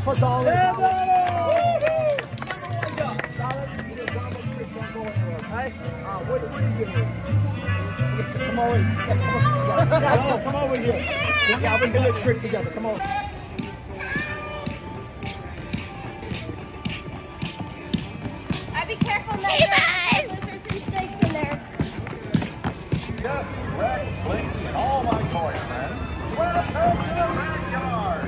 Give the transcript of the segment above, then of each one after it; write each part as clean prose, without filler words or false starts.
for Dolly. Yeah, what is your name? Come over here. Yeah, come over here. Yeah, we can do a trick together. Come on. Be careful, neighbors! There's some snakes in there. Jessie, Rex, Slinky, and all my toy friends, we're the pets in the backyard.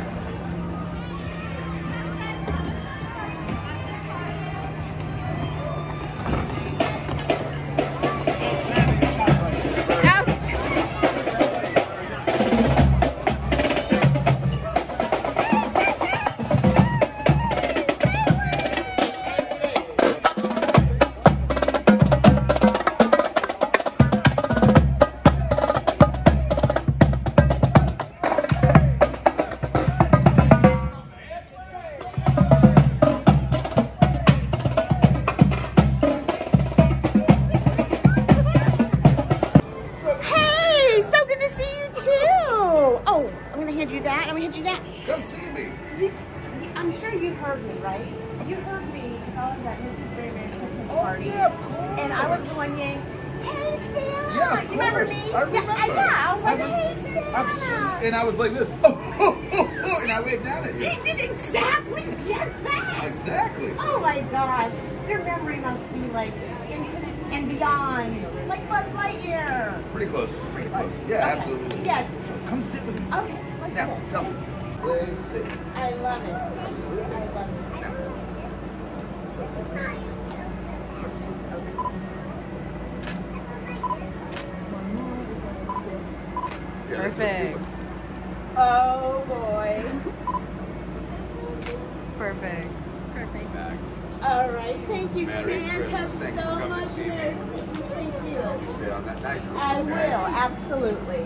Come see me. I'm sure you heard me, right? You heard me because I was at Nikki's Very Merry Christmas party. Yeah, of course. And I was going in, hey, Santa. Yeah, you remember me? I remember. Yeah, I was like, hey, Santa. And I was like this. Oh, and I waved down at you. He did exactly just that. Exactly. Oh my gosh. Your memory must be like infinite and beyond. Like Buzz Lightyear. Pretty close. Pretty close. Yeah, Okay. absolutely. Yes. So come sit with me. Okay. Let's Now, go. tell me. Play, sit. I love it. Absolutely. I love it. Now. Let's do it. Yeah, let's do it. Perfect. Oh boy. Perfect. Perfect. All right. Thank you, Merry Santa, Christmas. Thank you for so coming to much. see me. Merry Christmas. Thank you. Stay on that nice list. I will. Absolutely.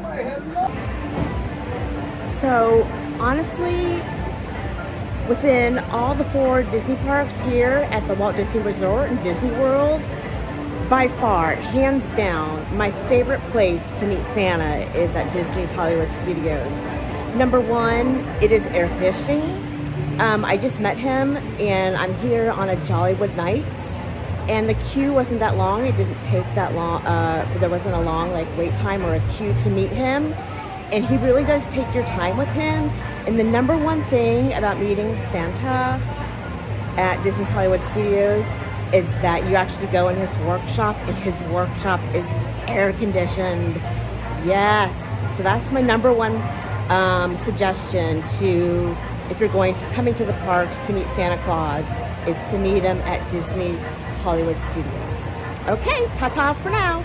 So honestly, within all the 4 Disney parks here at the Walt Disney Resort and Disney World, by far, hands down, my favorite place to meet Santa is at Disney's Hollywood Studios. Number 1, it is air conditioning. I just met him and I'm here on a Jollywood Nights, and the queue wasn't that long. It didn't take that long. There wasn't a long wait time or a queue to meet him. And he really does take your time with him. And the number 1 thing about meeting Santa at Disney's Hollywood Studios is that you actually go in his workshop, and his workshop is air conditioned. Yes, so that's my number 1 suggestion to, if you're coming to the parks to meet Santa Claus, is to meet him at Disney's Hollywood Studios. Okay, ta-ta for now.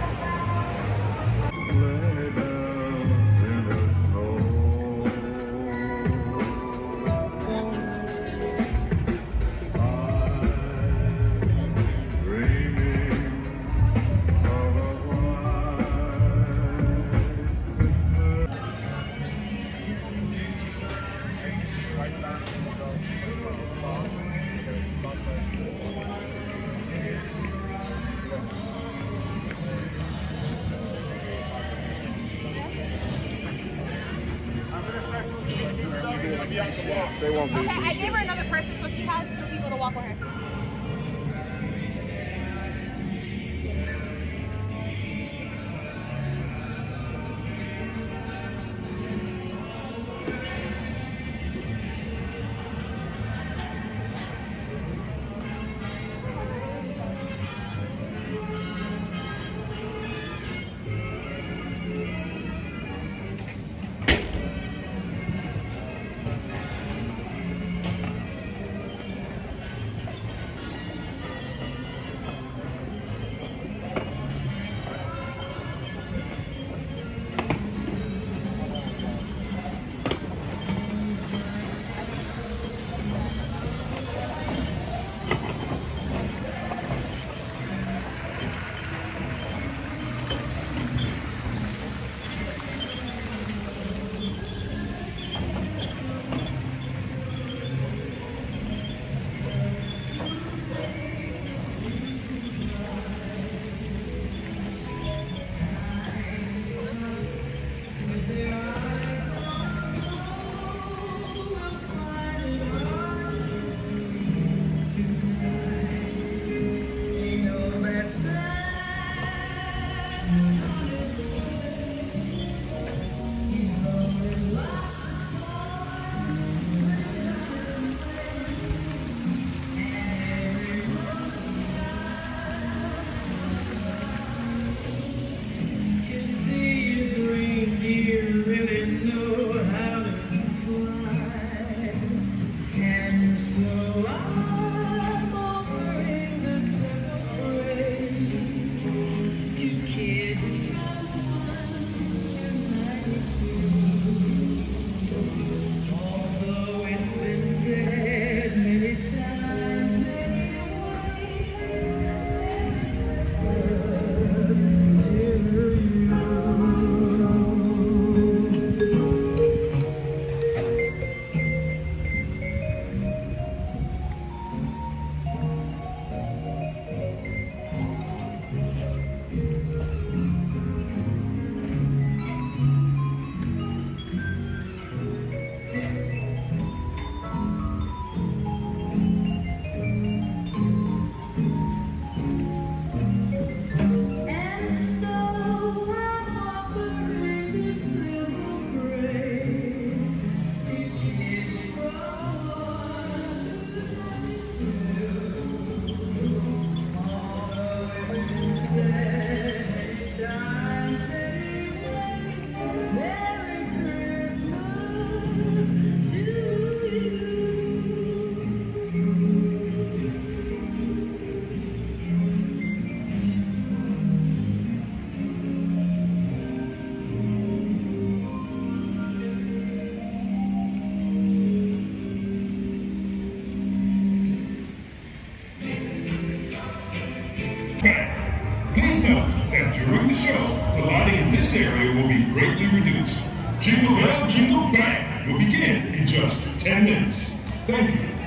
Yes, they won't be. Okay, I gave her another person, so she has 2 people to walk with her. be greatly reduced. Jingle Bell, Jingle BAM will begin in just 10 minutes. Thank you.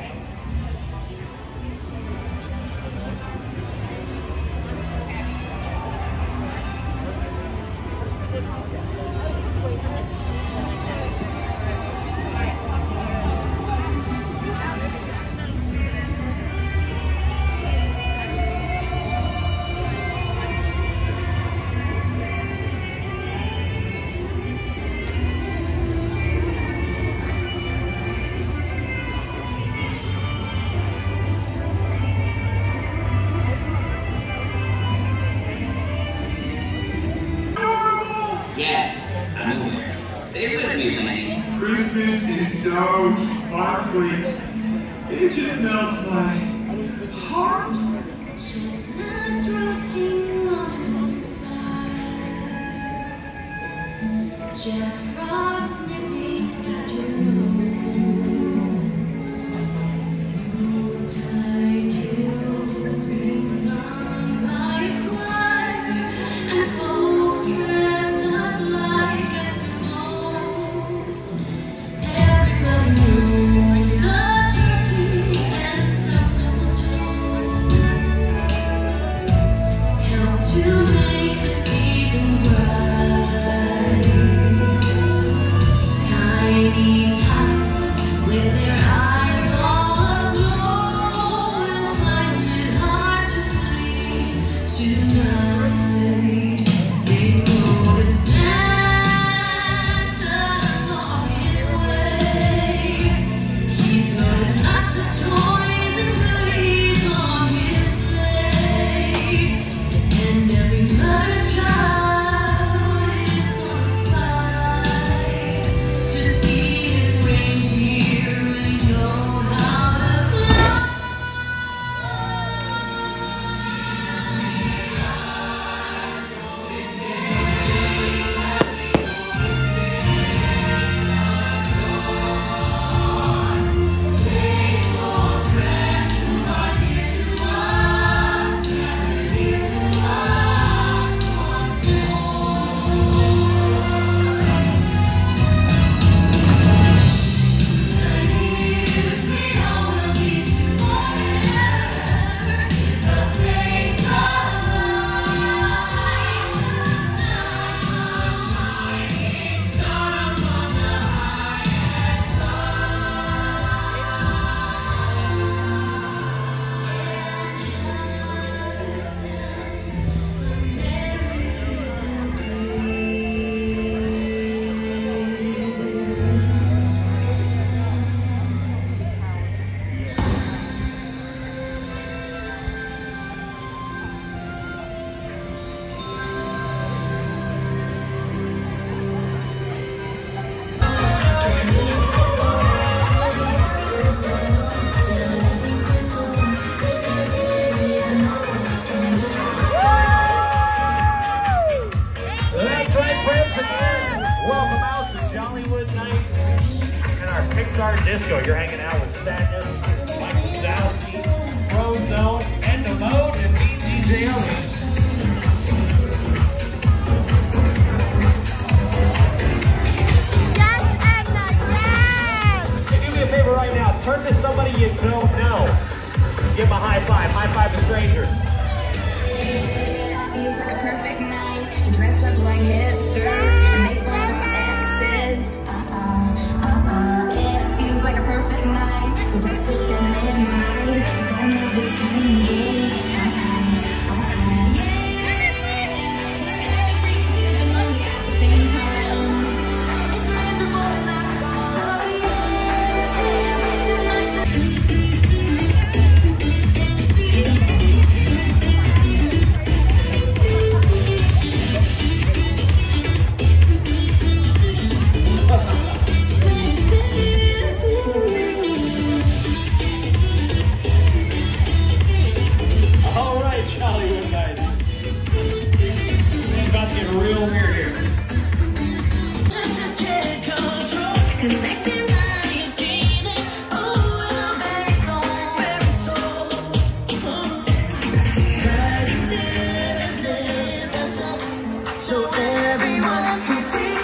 Yes, I'm aware. Stay with me, Lane. Christmas is so sparkly. It just melts my heart. Chestnuts roasting on fire. Jack Frost nipping at your nose. Yuletide carols being sung by a choir, and folks dressed up like Eskimos. Everybody knows a turkey and some mistletoe help to make the season bright. Tiny tots with their eyes all aglow will find it hard to sleep tonight. They know that Santa's on his way. He's got lots of toys and goodies on his sleigh. And every mother's child is gonna spy to see if reindeer really know how to fly. That's right, friends, again. Welcome out to Jollywood Nights and our Pixar Disco. You're hanging out with Sadness, Michael Zowski, Frozone, and the Mode, and me, DJ Elliott. Hey, do me a favor right now. Turn to somebody you don't know. Give them a high five. High five a stranger. Feels like a perfect night to dress up like hipsters and make fun of exes. It feels like a perfect night for breakfast at midnight to find out the strangers. Everything at the same time. It's miserable and magical. All right, Jollywood Nights. It's about to get real weird here. Connecting by your dreaming, oh, in our very soul. Positive lives us up, so everyone can see.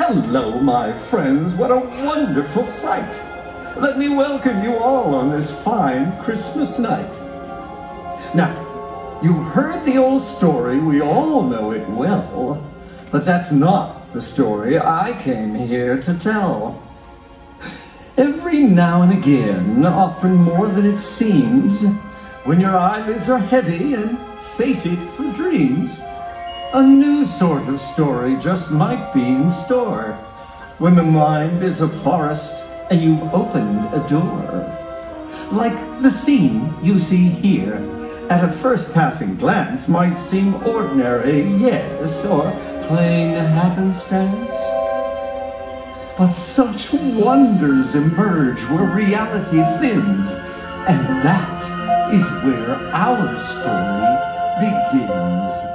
Hello, my friends. What a wonderful sight. Let me welcome you all on this fine Christmas night. Now, you've heard the old story. We all know it well. But that's not the story I came here to tell. Every now and again, often more than it seems, when your eyelids are heavy and fated for dreams, a new sort of story just might be in store. When the mind is a forest and you've opened a door. Like the scene you see here, at a first passing glance might seem ordinary, yes, or plain happenstance. But such wonders emerge where reality thins, and that is where our story begins.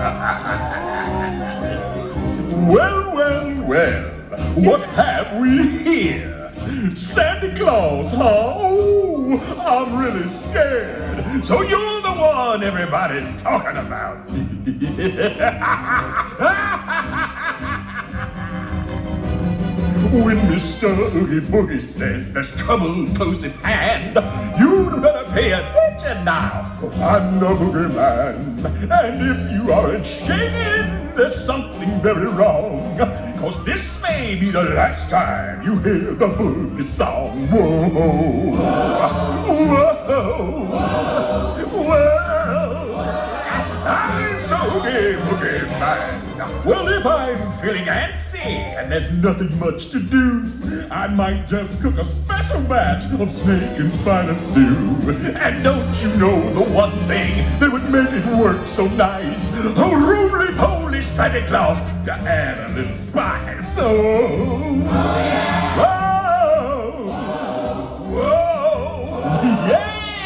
Well, well, well, what have we here? Santa Claus, huh? Oh, I'm really scared. So you're the one everybody's talking about. When Mr. Oogie Boogie says there's trouble close at hand, you better pay attention now. I'm the boogeyman, and if you aren't shaking, there's something very wrong. Cause this may be the last time you hear the boogie song. Whoa, whoa, whoa. I'm the Oogie Boogie Man. Well, if I'm feeling antsy and there's nothing much to do, I might just cook a special batch of snake and spider stew. And don't you know the one thing that would make it work so nice? A roly-poly Santa Claus to add a little spice. Oh, yeah. Whoa, whoa, yeah.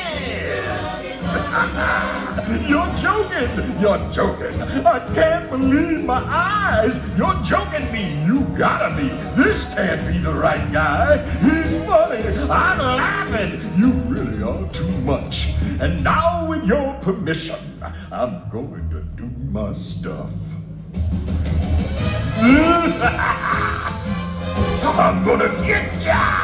You're joking. I can't believe my eyes. You're joking me. You gotta be. This can't be the right guy. He's funny. I'm laughing. You really are too much. And now, with your permission, I'm going to do my stuff. I'm gonna get ya.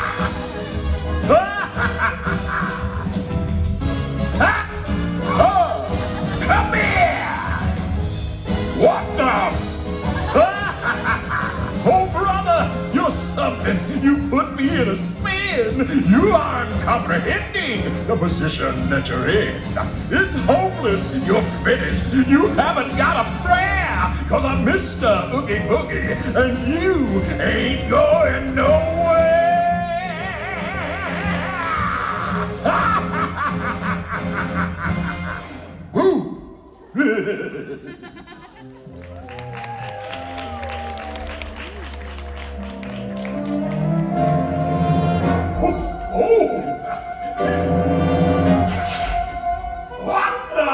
Come here! What the? Oh, brother, you're something. You put me in a spin. You aren't comprehending the position that you're in. It's hopeless. You're finished. You haven't got a prayer, cause I'm Mr. Oogie Boogie, and you ain't going nowhere. Woo! What the?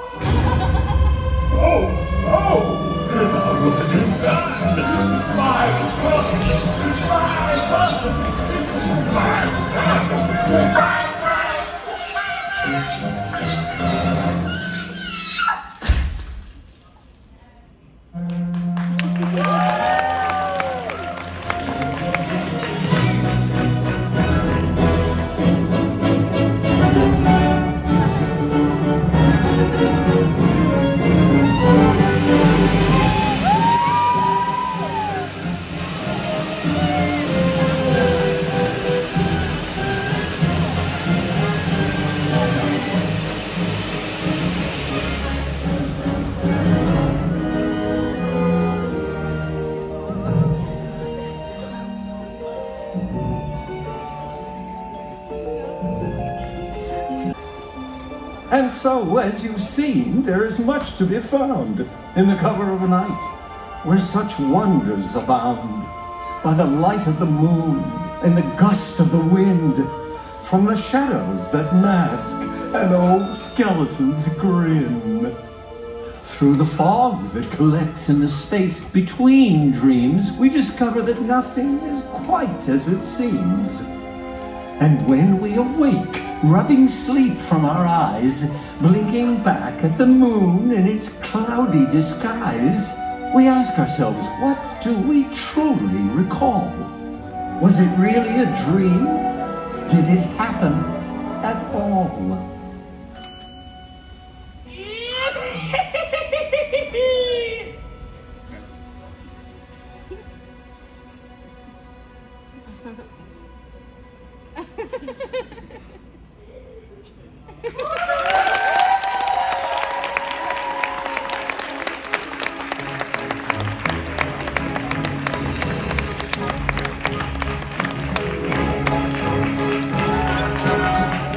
And so, as you've seen, there is much to be found in the cover of a night, where such wonders abound. By the light of the moon and the gust of the wind, from the shadows that mask an old skeleton's grin. Through the fog that collects in the space between dreams, we discover that nothing is quite as it seems. And when we awake, rubbing sleep from our eyes, blinking back at the moon in its cloudy disguise, we ask ourselves, what do we truly recall? Was it really a dream? Did it happen at all?